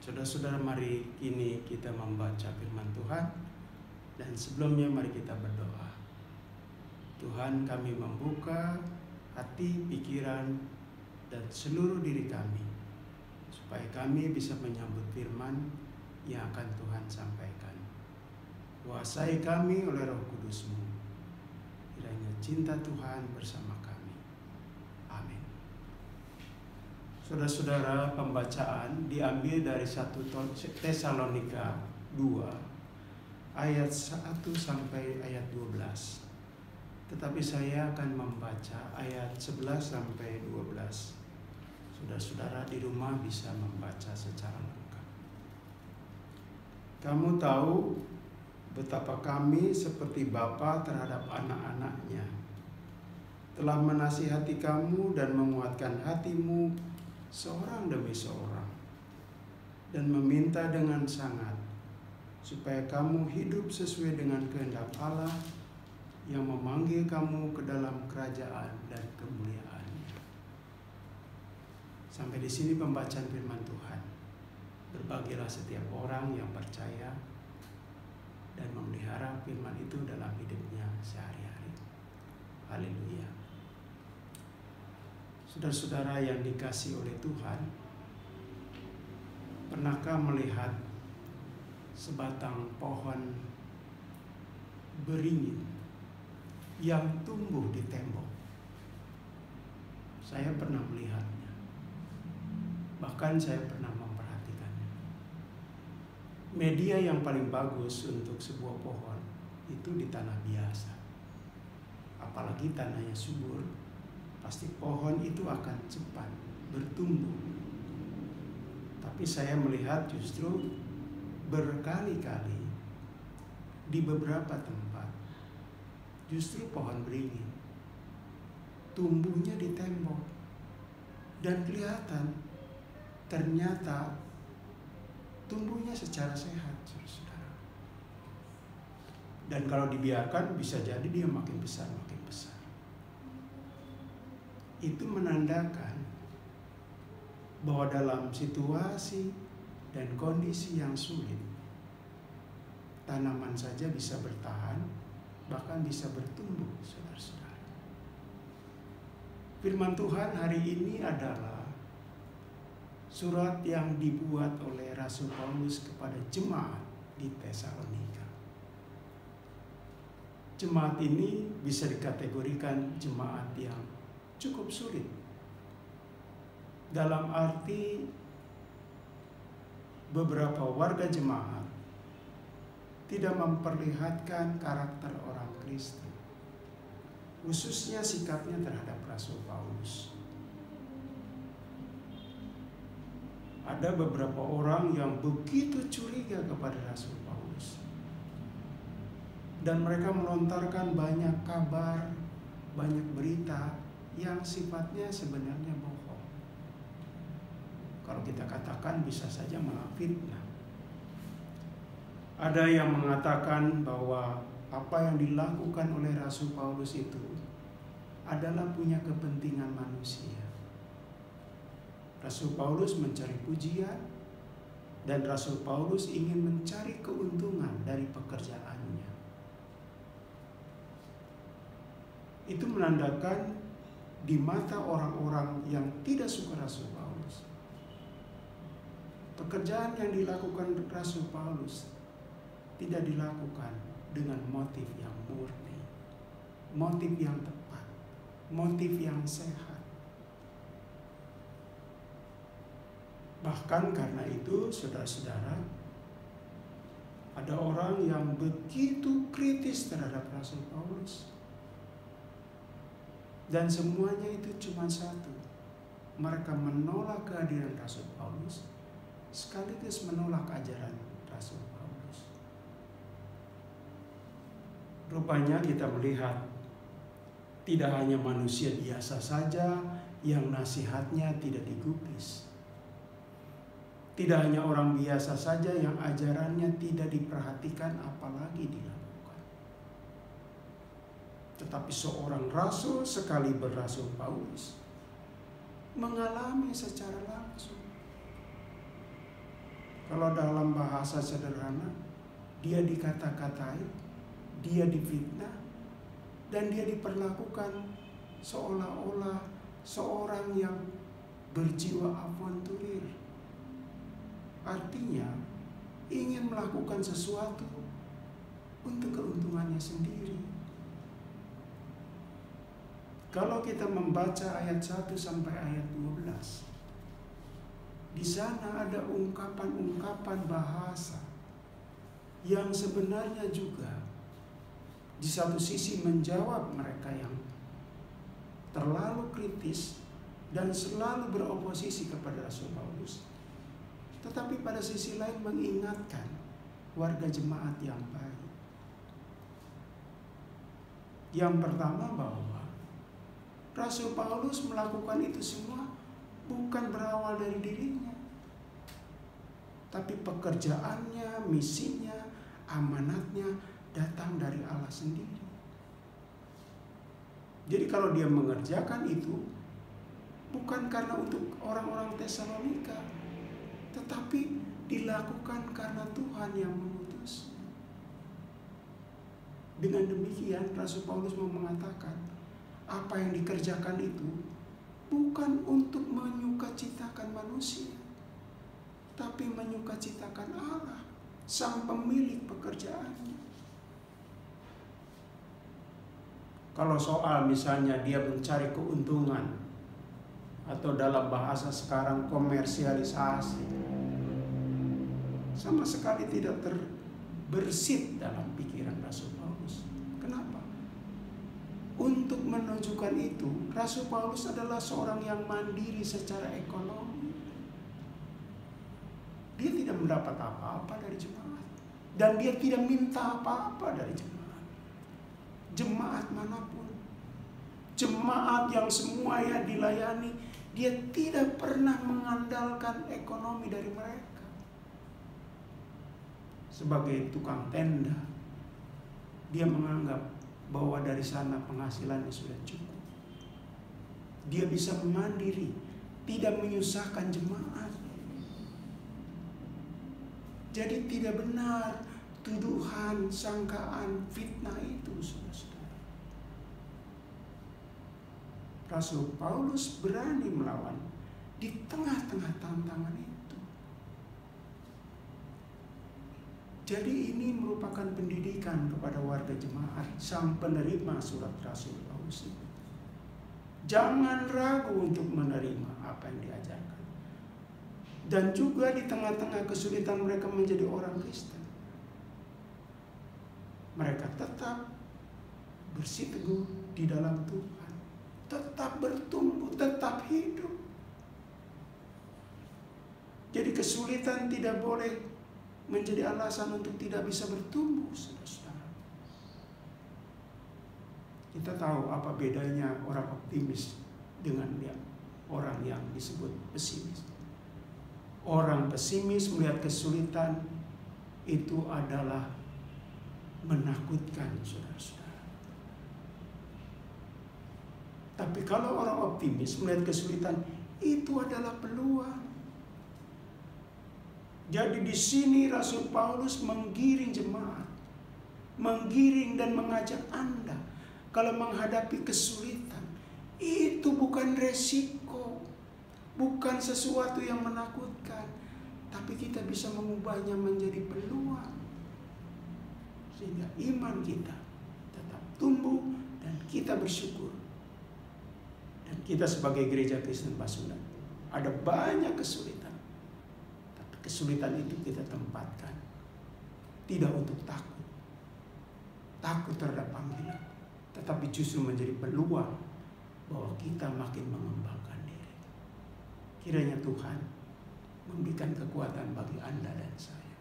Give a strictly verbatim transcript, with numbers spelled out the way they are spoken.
Saudara-saudara, mari kini kita membaca firman Tuhan. Dan sebelumnya mari kita berdoa. Tuhan, kami membuka hati, pikiran, dan seluruh diri kami, supaya kami bisa menyambut firman yang akan Tuhan sampaikan. Kuasai kami oleh Roh Kudus-Mu. Kiranya cinta Tuhan bersama kami. Amin. Saudara-saudara, pembacaan diambil dari satu Tesalonika dua ayat satu sampai ayat dua belas. Tetapi saya akan membaca ayat sebelas sampai dua belas. Saudara-saudara di rumah bisa membaca secara lengkap. Kamu tahu betapa kami seperti bapa terhadap anak-anaknya, telah menasihati kamu dan menguatkan hatimu seorang demi seorang, dan meminta dengan sangat supaya kamu hidup sesuai dengan kehendak Allah yang memanggil kamu ke dalam kerajaan dan kemuliaan-Nya. Sampai di sini pembacaan firman Tuhan. Berbahagialah setiap orang yang percaya dan memelihara firman itu dalam hidupnya sehari-hari. Haleluya. Saudara-saudara yang dikasihi oleh Tuhan, pernahkah melihat sebatang pohon beringin yang tumbuh di tembok? Saya pernah melihatnya. Bahkan saya pernah memperhatikannya. Media yang paling bagus untuk sebuah pohon itu di tanah biasa. Apalagi tanahnya subur, pasti pohon itu akan cepat bertumbuh. Tapi saya melihat justru berkali-kali di beberapa tempat justru pohon beringin tumbuhnya di tembok, dan kelihatan ternyata tumbuhnya secara sehat, saudara. Dan kalau dibiarkan bisa jadi dia makin besar makin besar. Itu menandakan bahwa dalam situasi dan kondisi yang sulit, tanaman saja bisa bertahan, bahkan bisa bertumbuh, saudara-saudara. Firman Tuhan hari ini adalah surat yang dibuat oleh Rasul Paulus kepada jemaat di Tesalonika. Jemaat ini bisa dikategorikan jemaat yang cukup sulit. Dalam arti beberapa warga jemaat tidak memperlihatkan karakter orang Kristen, khususnya sikapnya terhadap Rasul Paulus. Ada beberapa orang yang begitu curiga kepada Rasul Paulus, dan mereka melontarkan banyak kabar, banyak berita yang sifatnya sebenarnya bohong. Kalau kita katakan bisa saja malah fitnah. Ada yang mengatakan bahwa apa yang dilakukan oleh Rasul Paulus itu adalah punya kepentingan manusia. Rasul Paulus mencari pujian, dan Rasul Paulus ingin mencari keuntungan dari pekerjaannya. Itu menandakan di mata orang-orang yang tidak suka Rasul Paulus, pekerjaan yang dilakukan Rasul Paulus tidak dilakukan dengan motif yang murni, motif yang tepat, motif yang sehat. Bahkan karena itu, saudara-saudara, ada orang yang begitu kritis terhadap Rasul Paulus. Dan semuanya itu cuma satu. Mereka menolak kehadiran Rasul Paulus, sekaligus menolak ajaran Rasul Paulus. Rupanya kita melihat tidak hanya manusia biasa saja yang nasihatnya tidak digubris. Tidak hanya orang biasa saja yang ajarannya tidak diperhatikan apalagi dilakukan. Tetapi seorang rasul sekali berasul Paulus mengalami secara langsung Kalau dalam bahasa sederhana, dia dikata-katai, dia difitnah, dan dia diperlakukan seolah-olah seorang yang berjiwa avanturir. Artinya, ingin melakukan sesuatu untuk keuntungannya sendiri. Kalau kita membaca ayat satu sampai ayat dua belas, di sana ada ungkapan-ungkapan bahasa yang sebenarnya juga di satu sisi menjawab mereka yang terlalu kritis dan selalu beroposisi kepada Rasul Paulus, tetapi pada sisi lain mengingatkan warga jemaat yang baik. Yang pertama, bahwa Rasul Paulus melakukan itu semua bukan berawal dari dirinya, tapi pekerjaannya, misinya, amanatnya datang dari Allah sendiri. Jadi kalau dia mengerjakan itu bukan karena untuk orang-orang Tesalonika, tetapi dilakukan karena Tuhan yang mengutus. Dengan demikian Rasul Paulus mau mengatakan, apa yang dikerjakan itu bukan untuk menyukacitakan manusia, tapi menyukacitakan Allah, Sang pemilik pekerjaannya. Kalau soal misalnya dia mencari keuntungan, atau dalam bahasa sekarang komersialisasi, sama sekali tidak terbersit dalam pikiran Rasul Paulus. Kenapa? Untuk menunjukkan itu, Rasul Paulus adalah seorang yang mandiri secara ekonomi. Dia tidak mendapat apa-apa dari jemaat, dan dia tidak minta apa-apa dari jemaat. Jemaat manapun, jemaat yang semuanya dilayani, dia tidak pernah mengandalkan ekonomi dari mereka. Sebagai tukang tenda, dia menganggap bahwa dari sana penghasilannya sudah cukup. Dia bisa mandiri, tidak menyusahkan jemaat. Jadi tidak benar tuduhan, sangkaan, fitnah itu, saudara-saudara. Rasul Paulus berani melawan di tengah-tengah tantangan itu. Jadi ini merupakan pendidikan kepada warga jemaat, sang penerima surat Rasul Paulus itu. Jangan ragu untuk menerima apa yang diajarkan. Dan juga di tengah-tengah kesulitan mereka menjadi orang Kristen, mereka tetap bersiteguh di dalam Tuhan, tetap bertumbuh, tetap hidup. Jadi kesulitan tidak boleh menjadi alasan untuk tidak bisa bertumbuh, saudara-saudara. Kita tahu apa bedanya orang optimis dengan dia, orang yang disebut pesimis. Orang pesimis melihat kesulitan itu adalah menakutkan, saudara-saudara. Tapi kalau orang optimis melihat kesulitan, itu adalah peluang. Jadi di sini Rasul Paulus menggiring jemaat, menggiring dan mengajak Anda, kalau menghadapi kesulitan, itu bukan resiko, bukan sesuatu yang menakutkan, tapi kita bisa mengubahnya menjadi peluang. Sehingga iman kita tetap tumbuh dan kita bersyukur. Dan kita sebagai gereja Kristen Pasundan ada banyak kesulitan, tapi kesulitan itu kita tempatkan tidak untuk takut, takut terhadap panggilan, tetapi justru menjadi peluang bahwa kita makin mengembangkan diri. Kiranya Tuhan memberikan kekuatan bagi Anda dan saya